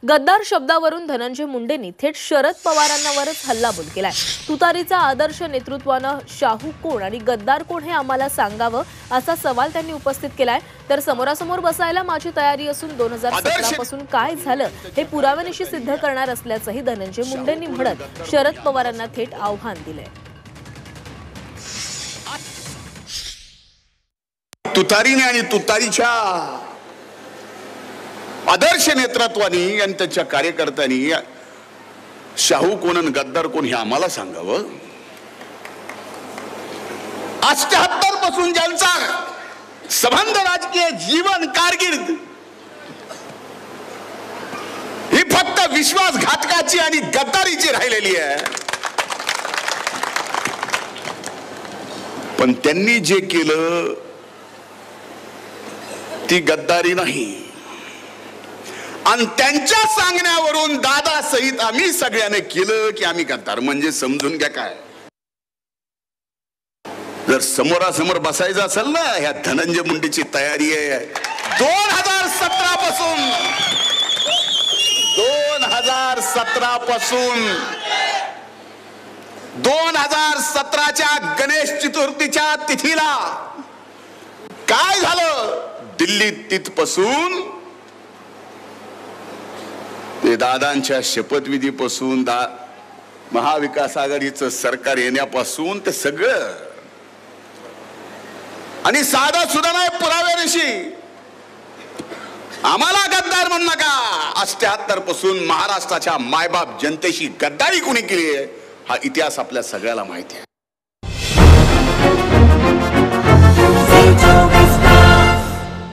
गद्दार शब्दावरून धनंजय मुंडेंनी थेट शरद पवारांवरच हल्लाबोल केलाय। तुतारीचा आदर्श नेतृत्वानं शाहू कोण आणि गद्दार कोण हे आम्हाला सांगावं असा सवाल त्यांनी उपस्थित केलाय। तर समोरासमोर बसायला माझी तयारी असून 2017 पासून काय झालं हे पुराव्यानिशी सिद्ध करणार असल्याचंही धनंजय मुंडेंनी म्हणत शरद पवारांना थेट आव्हान दिलंय। तुतारीने आणि तुतारीच्या आदर्श नेतृत्वानी आणि त्याच्या कार्यकर्त्यांनी शाहू कोण आणि गद्दार कोण हे आम्हाला सांगावं। 78 पासून ज्यांचा संबंध राजकीय जीवन कारकीर्द ही फक्त विश्वासघातकाची आणि गद्दारीची राहिलेली आहे। पण त्यांनी जे केलं ती गद्दारी नाही आणि त्यांच्या सांगण्यावरून दादा सहित आम्ही सगळ्यांनी केलं की आम्ही गद्दार म्हणजे समजून घ्या। काय जर समोरासमोर बसायचं असेल ना, ह्या धनंजय मुंडेची तयारी आहे। 2017 पासून 2017च्या गणेश चतुर्थीच्या तिथीला काय झालं दिल्लीत तिथपासून ते दादांच्या शपथविधीपासून महाविकास आघाडीचं सरकार येण्यापासून ते सगळं आणि साधा सुद्धा नाही पुराव्यानिशी आम्हाला गद्दार म्हणू नका। 78 पासून महाराष्ट्राच्या मायबाप जनतेशी गद्दारी कोणी केली आहे हा इतिहास आपल्या सगळ्याला माहिती आहे।